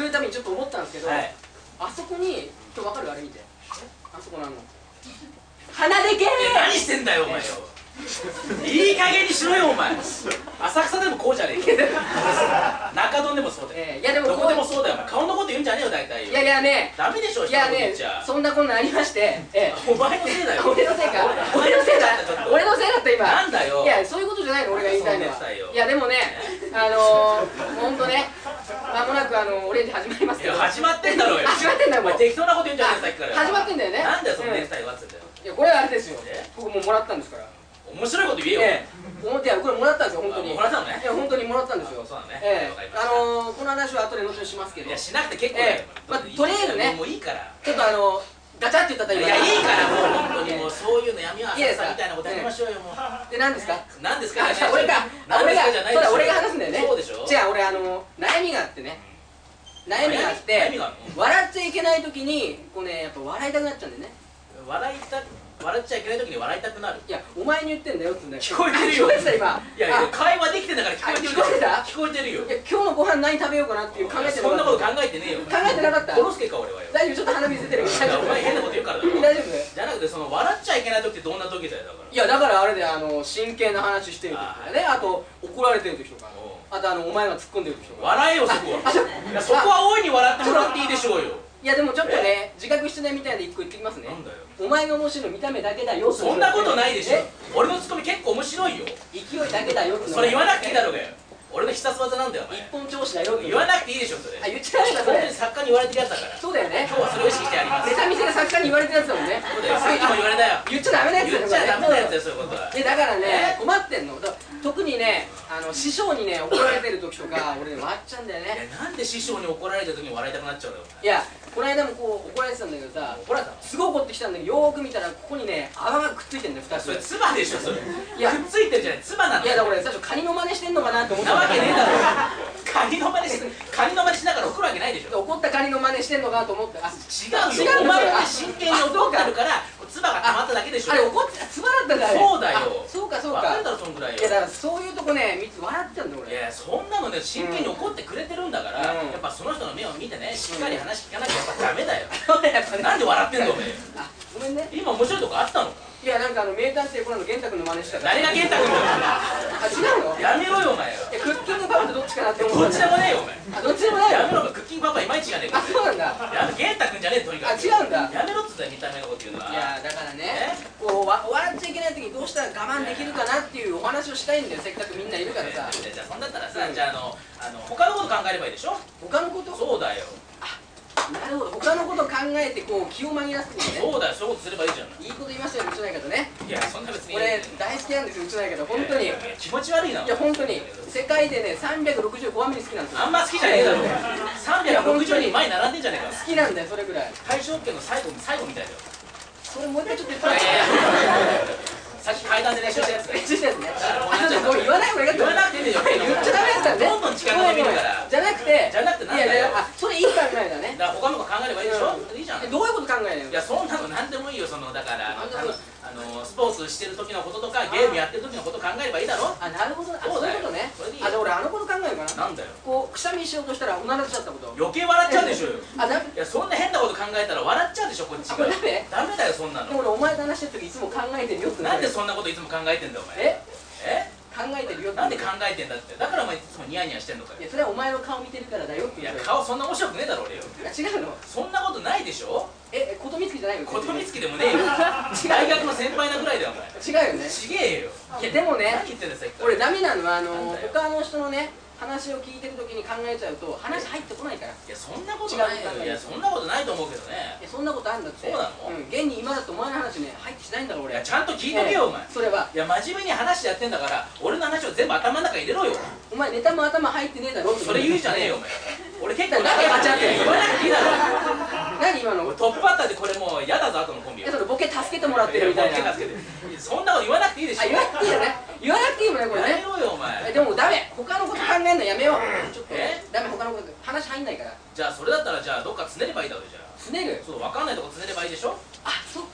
るためにちょっと思ったんですけど、あそこに今日分かる？あれ見て、あそこの鼻でけー。 何してんだよお前よ。いい加減にしろよお前。浅草でもこうじゃねえか。中野でもそうだよ。 いやでもどこでもそうだよ。お前顔のこと言うんじゃねえよ大体よ。 いやいやね、 ダメでしょ。 いやね、そんなこんなありまして、 お前のせいだよ。 俺のせいか。俺のせいだ。俺のせいだった今。 なんだよ。 いやそういうことじゃないの俺が言いたいのは。いやでもね、本当ね、間もなくオレンジ始まりますけど。 始まってんだろうよ。 始まってんだよ。 お前適当なこと言うんじゃねえさっきから。 始まってんだよね。 なんだよそのネクタイはっつってんだよ。 いやこれはあれですよ。僕ももらったんですから。 面白いこと言えよ。 いやこれもらったんですよ本当に。 もらったのね。 いや本当にもらったんですよ。 そうだね。 この話は後で後にしますけど。 いやしなくて結構だよ。 まあとりあえずね。 もういいから。 ちょっとガチャって言ったらいやいいからもう本当にもうそういうのやめよう。浅草みたいなことやりましょうよもう。 で何ですか？ 何ですか？ 俺がそうだ俺が話すんだよね。 そうでしょ。 じゃあ俺悩みがあってね。悩みがあって笑っちゃいけない時にこうねやっぱ笑いたくなっちゃうんだよね。 笑っちゃいけない時に笑いたくなる。 いやお前に言ってんだよっつうんだよ。 聞こえてるよ。 聞こえてた今。 いやいや会話できてんだから聞こえてる。聞こえてるよ。 いや今日のご飯何食べようかなっていう考えてそんなこと考えてねえよ。 考えてなかった。 殺すけか俺はよ。 大丈夫ちょっと鼻水出てる。 お前変なこと言うからだろ。 大丈夫？ じゃなくてその笑っちゃいけない時ってどんな時だよだから。 いやだからあれで真剣な話してる時とかね、あと怒られてる時とか、あとお前が突っ込んでる時とか。 笑えよそこは。そこは大いに笑ってもらっていいでしょうよ。 いやでもちょっとね自覚してないみたいで一個言ってきますね。 なんだよ。 お前が面白い見た目だけだよ。 そんなことないでしょ。俺のツッコミ結構面白いよ。 勢いだけだよ。 それ言わなくていいだろうがよ。俺の必殺技なんだよお前。 一本調子だよ。 言わなくていいでしょそれ。 言っちゃダメだそれ。 本当に作家に言われてるやつだから。 そうだよね。 今日はそれを意識してやります。 ネタ見せで作家に言われてるやつだもんね。 そうだよ。さっきも言われたよ。 言っちゃダメなやつだよ。 言っちゃダメなやつだよそういうことは。 だからね困ってんの。特にね師匠にね怒られてる時とか俺ね笑っちゃうんだよね。 なんで師匠に怒られた時に笑いたくなっちゃうのよ。 いやこの間もこう怒られてたんだけどさ、すごい怒ってきたんだけどよーく見たらここにね泡がくっついてんだよ2つ。 それ唾でしょそれ。 いやくっついてるじゃない唾なの。 いやだから俺最初カニの真似してんのかなって思った。 なわけねえだろ。カニの真似しながら怒るわけないでしょ。 怒ったカニの真似してんのかなと思って。 違うよ。お前は真剣に怒ってるから唾が溜まっただけでしょ。 あれ怒って唾だったんだ。 そうだよ。 そうかそうか。 分かるだろそんぐらいよ。 いやだからそういうとこね笑っちゃうんだ俺。 いやそんなのね真剣に怒ってくれてるんだからやっぱその人の目を見てねしっかり話聞かなきゃやっぱダメだよ。なんで笑ってんのおめえ。 あごめんね。 今面白いとこあったのか。 いやなんか名探偵コナンの玄太君の真似したから。 誰が玄太君だよ。 あ違うの。 やめろよお前よ。 クッキングパパってどっちかなって思った。 どっちでもねえよお前。 あどっちでもないよ。 やめろクッキングパパいまいちじゃねえか。 あそうなんだ。 玄太君じゃねえとにかく。 あ違うんだ。 やめろっつったよ見た目のこと言うのは。 いやだからねこう笑っちゃいけない時にどうしたら我慢できるかなっていうお話をしたいんだよ。せっかくみんないるからさ。 じゃあそんだったらさじゃあ他のこと考えればいいでしょ。 他のこと。 そうだよ。 なるほど。他のこと考えてこう気を紛らわすってことね。 そうだよそういうことすればいいじゃん。 いいこと言いましたようちの相方ね。 いやそんな別に俺大好きなんですようちの相方本当に。 気持ち悪いな。 いや本当に世界でね365番目に好きなんですよ。 あんま好きじゃねえだろ。360人前並んでんじゃねえか。 好きなんだよそれぐらい。 大正圏の最後みたいだよ。 それもう一回ちょっと言ってもらって。 さっき階段で練習したやつ練習したやつね。もう言わない方がいいかった。 言わなくていいよ。 言っちゃダメだったんで。 どんどん時間が伸びるから。 じゃなくてなんだよ。 それいい考えだね。 だから他のこと考えればいいでしょ。いいじゃん。 どういうこと考えるの。 いやそんなのなんでもいいよ。だからスポーツしてる時のこととかゲームやってる時のこと考えればいいだろ。 あなるほど。そういうことね。 それでいい。 あじゃあ俺こと考えるかな。 なんだよ。 こうくしゃみしようとしたらおならしちゃったこと。 余計笑っちゃうでしょよ。 いやそんな変なこと考えたら笑っちゃうでしょこっちが。ダメだよそんなの。 でも俺お前と話してる時いつも考えてるよって。 なんでそんなこといつも考えてんだよお前。 考えてるよって。 なんで考えてんだって。だからお前いつもニヤニヤしてんのかよ。 いやそれはお前の顔見てるからだよって。 いや顔そんな面白くねえだろ俺よ。 違うの。 そんなことないでしょ。 琴光じゃないよ。 琴光でもねえよ。大学の先輩なぐらいだよお前。 違うよね。 ちげえよ。 いやでもね何言ってんださっき。 俺ダメなのは他の人のね話を聞いてる時に考えちゃうと話入ってこないから。 いやそんなことないよ。いやそんなことないと思うけどね。 そんなことあるんだって。 そうなの。 現に今だってお前の話ね入ってきてないんだから俺。 いやちゃんと聞いとけよお前。 それは。 いや真面目に話してやってんだから俺の話を全部頭の中に入れろよ。 お前ネタも頭入ってねえだろ。 それ言うじゃねえよお前。俺結構何が間違ってんの。 言わなくていいだろ。 何今の。 トップバッターでこれもう嫌だぞ後のコンビ。 それボケ助けてもらってるみたいな。 そんなこと言わなくていいでしょ。 言わなくていいよね。言わなくていいもんねこれね。 やめろよお前。 でもダメ。他のこと考えるのやめよう。ちょっとダメ。他のこと話入んないから。 じゃあそれだったらじゃあどっかつねればいいだろじゃあ。 つねる。 そう分かんないとこつねればいいでしょ。 あそっか。 それでいいでしょ。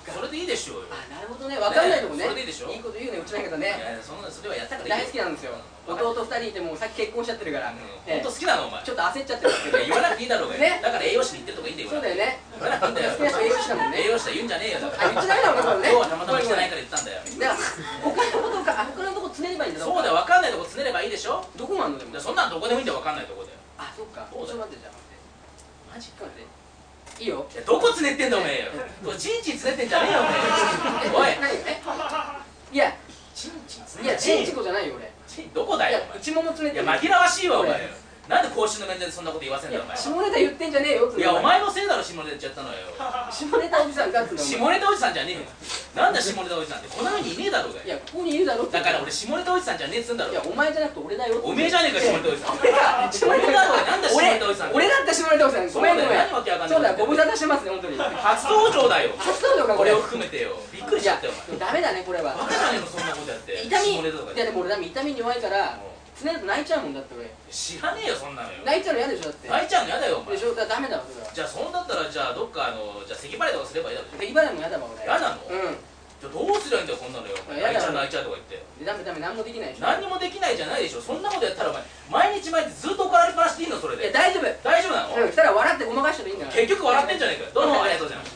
でしょうよ。 あ、なるほどね、分かんないとこね。 それでいいでしょ。 いいこと言うね、うちの相方ね。 いやそれはやったからいい。 大好きなんですよ。弟2人いてもうさっき結婚しちゃってるから。 本当好きなのお前。 ちょっと焦っちゃってるんですけど。 言わなくていいだろうが。 ね。 だから栄養士に言ってるとかいいんだよ。 そうだよね。 言わなくていいんだよ。 好きな人栄養士だもんね。 栄養士は言うんじゃねえよ。 あ、言っちゃダメなのか、これね。 今日はたまたま来てないから言ったんだよ。 だから他のとこつねればいいんだ。 そうだよ、分かんないとこつねればいいでしょ。 どこもあんのでも。 そんなんどこでもいいんだよ、分かんないとこで。 あ、そっか。ちょっと待って、じゃあ待って。マジかね。いいよ。 どこつねってんだおめえよ。チンチンつねってんじゃねえよおめえ。おい。 いや、 チンチンつね。 いや、チンチコじゃないよ俺。 どこだよ。 内ももつねって。 いや紛らわしいわお前。なんで公衆の面でそんなこと言わせんだお前。 下ネタ言ってんじゃねえよ。 いやお前のせいだろ下ネタ言っちゃったのよ。 下ネタおじさんかっつうの。 下ネタおじさんじゃねえよ。なんだ下ネタおじさんってこの世にいねえだろうが。 いやここにいるだろ。 だから俺下ネタおじさんじゃねえっつんだろ。 いやお前じゃなくて俺だよ。 おめえじゃねえか下ネタおじさん。 俺が下ネタだろうが。なんだ下ネタおじさん。 俺だった下ネタおじさん。ごめんごめん。 何わけわかんない。 そうだよ、ご無沙汰してますね本当に。 初登場だよ。 初登場かこれ。 これを含めてよ。びっくりしちゃったよお前。 ダメだねこれは。 バカじゃねえのそんなことやって。 痛み。いやでも俺だ痛みに弱いから。つねると泣いちゃうもんだって俺。 知らねえよそんなのよ。 泣いちゃうの嫌でしょだって。 泣いちゃうの嫌だよお前。 でしょ、だからダメだわそれは。 じゃあそんだったらじゃあどっかじゃあ咳払いとかすればいいだろ。 咳払いも嫌だわ俺。 嫌なの？ うん。 じゃあどうすりゃいいんだよこんなのよ。泣いちゃう泣いちゃうとか言って。 ダメダメ何もできないでしょ。 何にもできないじゃないでしょ。そんなことやったらお前毎日毎日ずっと怒られっぱなしでいいのそれで。 いや大丈夫。 大丈夫なの？ 来たら笑ってごまかしてもいいんだから。 結局笑ってんじゃねえかよ。どうもありがとうございます。